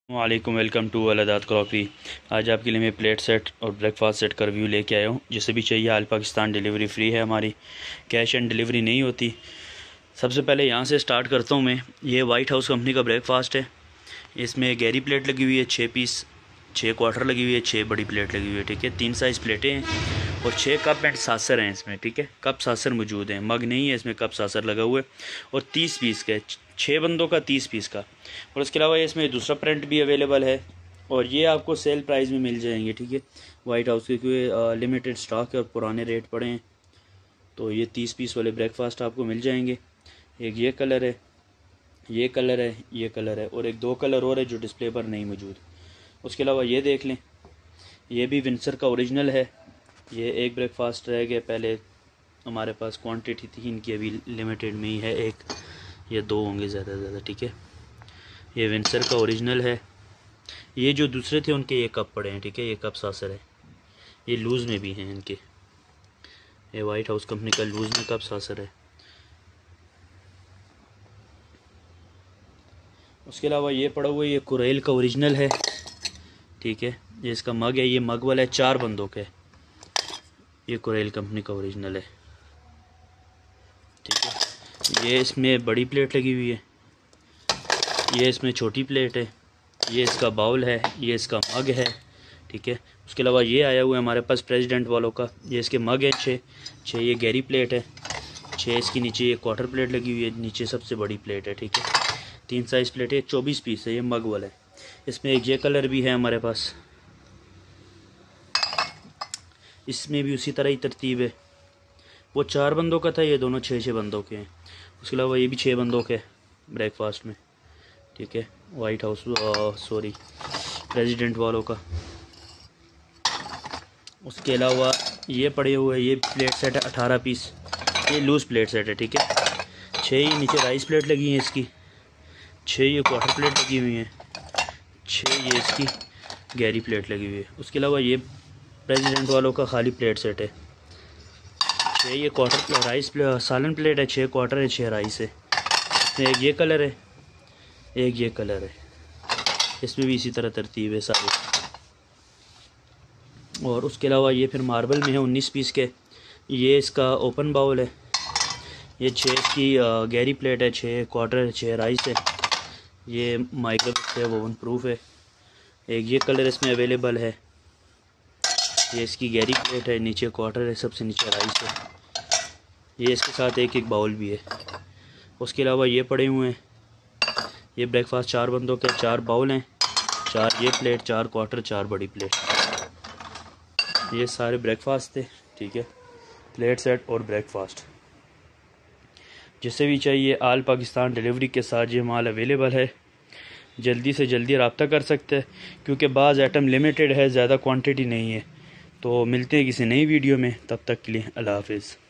वालेकुम, welcome to अल-अदाद crockery. आज आपके लिए मैं प्लेट सेट और ब्रेकफास्ट सेट का रिव्यू लेके आया हूँ। जिसे भी चाहिए आल पाकिस्तान डिलीवरी फ्री है हमारी, कैश एंड डिलीवरी नहीं होती। सबसे पहले यहाँ से स्टार्ट करता हूँ मैं। ये वाइट हाउस कंपनी का ब्रेकफास्ट है। इसमें गहरी प्लेट लगी हुई है 6 पीस, 6 क्वार्टर लगी हुई है, 6 बड़ी प्लेट लगी हुई है, ठीक है। 3 साइज़ प्लेटें हैं और 6 कप एंड सासर हैं इसमें, ठीक है। कप सासर मौजूद हैं, मग नहीं है इसमें, कप सासर लगा हुआ है। और 30 पीस का, 6 बंदों का 30 पीस का। और उसके अलावा इसमें दूसरा प्रिंट भी अवेलेबल है और ये आपको सेल प्राइस में मिल जाएंगे, ठीक है। वाइट हाउस के क्योंकि लिमिटेड स्टॉक है और पुराने रेट पड़े हैं, तो ये 30 पीस वाले ब्रेकफास्ट आपको मिल जाएंगे। एक ये कलर है, ये कलर है, ये कलर है और एक 2 कलर और है जो डिस्प्ले पर नहीं मौजूद। उसके अलावा ये देख लें, ये भी विंसर का ओरिजिनल है। ये एक ब्रेकफास्ट रह गया, पहले हमारे पास क्वांटिटी थी इनकी, अभी लिमिटेड में ही है एक, ये 2 होंगे ज़्यादा से ज़्यादा, ठीक है। ये विंसर का ओरिजिनल है। ये जो दूसरे थे उनके ये कप पड़े हैं, ठीक है। ये कप सासर है, ये लूज़ में भी हैं इनके। ये वाइट हाउस कंपनी का लूज़ में कप सासर है। उसके अलावा ये पड़ा हुआ, ये कुरेल का ओरिजिनल है, ठीक है। ये इसका मग है, ये मग वाला है, 4 बंदों का है। ये कुरेल कंपनी का ओरिजिनल है, ठीक है। ये इसमें बड़ी प्लेट लगी हुई है, ये इसमें छोटी प्लेट है, ये इसका बाउल है, ये इसका मग है, ठीक है। उसके अलावा ये आया हुआ है हमारे पास प्रेसिडेंट वालों का, ये इसके मग है 6, ये गहरी प्लेट है 6, इसकी नीचे ये क्वार्टर प्लेट लगी हुई है, नीचे सबसे बड़ी प्लेट है, ठीक है। 3 साइज़ प्लेट है, 24 पीस है, ये मग वाला है। इसमें एक ये कलर भी है हमारे पास, इसमें भी उसी तरह ही तरतीब है। वो 4 बंदों का था, ये दोनों 6 बंदों के हैं। उसके अलावा ये भी 6 बंदों के ब्रेकफास्ट में, ठीक है। वाइट हाउस सॉरी प्रेसिडेंट वालों का। उसके अलावा ये पड़े हुए, ये प्लेट सेट है 18 पीस, ये लूज़ प्लेट सेट है, ठीक है। 6 ही नीचे राइस प्लेट लगी हैं इसकी, 6 ये क्वार्टर प्लेट लगी हुई हैं, 6 ये इसकी गहरी प्लेट लगी हुई है। उसके अलावा ये प्रेसिडेंट वालों का खाली प्लेट सेट है, 6 ये क्वार्टर राइस सालन प्लेट है, 6 क्वार्टर है, 6 राइस है। इसमें एक ये कलर है, एक ये कलर है, इसमें भी इसी तरह तरतीब है सारी। और उसके अलावा ये फिर मार्बल में है 19 पीस के। ये इसका ओपन बाउल है, ये 6 इसकी गहरी प्लेट है, 6 क्वार्टर है, 6 राइस है। ये माइक्रोवेव है, ओवन प्रूफ है। एक ये कलर इसमें अवेलेबल है, ये इसकी गहरी प्लेट है, नीचे क्वार्टर है, सबसे नीचे राइस है। ये इसके साथ एक एक बाउल भी है। उसके अलावा ये पड़े हुए हैं, ये ब्रेकफास्ट 4 बंदों के, 4 बाउल हैं, 4 ये प्लेट, 4 क्वार्टर, 4 बड़ी प्लेट। ये सारे ब्रेकफास्ट थे, ठीक है, प्लेट सेट और ब्रेकफास्ट। जिसे भी चाहिए आल पाकिस्तान डिलीवरी के साथ ये माल अवेलेबल है। जल्दी से जल्दी रब्ता कर सकते हैं क्योंकि बाज़ आइटम लिमिटेड है, ज़्यादा क्वांटिटी नहीं है। तो मिलते हैं किसी नई वीडियो में, तब तक के लिए अल्लाह हाफिज़।